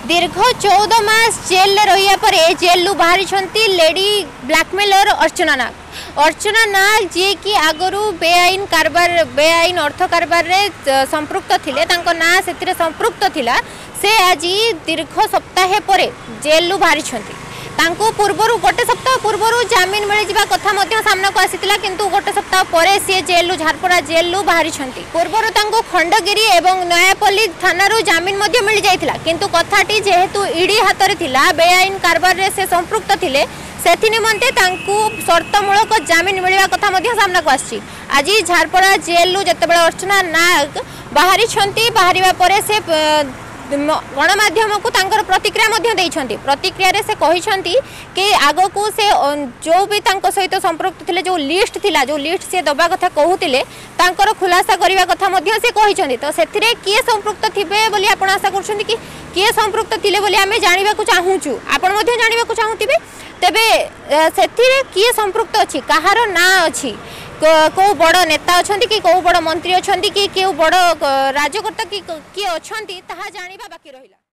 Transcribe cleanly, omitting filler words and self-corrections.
दीर्घ 14 मास जेल रहा पर जेल बाहरी लेडी ब्लैकमेलर अर्चना नाग। अर्चना नाग जी की आगु बेआईन कारबार बेआईन अर्थ कारबार संपृक्त थिले तांको ना से संपृक्त थिला से आज दीर्घ सप्ताह पर जेल बाहरी पूर्वर गोटे सप्ताह पूर्वर जमीन मिल जा कथा सामना को आसीला किंतु गोटे सप्ताह पर सी जेल झारपड़ा जेल बाहरी पूर्वर खंडगिरी एवं नयापल्ली थाना जमीन मिल जाता किंतु कथाटी जेहेतु ईडी हाथ में थिला बेआईन कारबार से संपृक्त थिले से निमंते शर्तमूलक जमीन मिलवा कथा सामना को आसी। आज झारपड़ा जेल जिते अर्चना नाग बाहरी बाहर पर से गणमाध्यम को प्रतिक्रिया प्रतिक्रिया से कहते कि आग को से जो भी सहित संपृक्त थे जो लिस्ट थिला जो लिस्ट से दबा कथा कहते खुलासा करने कथा से कहते तो से किए संपृक्त थे बोली आप आशा कर किए संपृक्त थे बोली आम जानवा चाहूँ आपण जानवा चाहूबे तेबे से किए संपृक्त अच्छी कहार ना अच्छी को बड़ नेता अच्छा कि कौ बड़ मंत्री अच्छा कि क्यों बड़ राजकर्ता कि किए अच्छा ताहा जानिबा बाकी रहिला।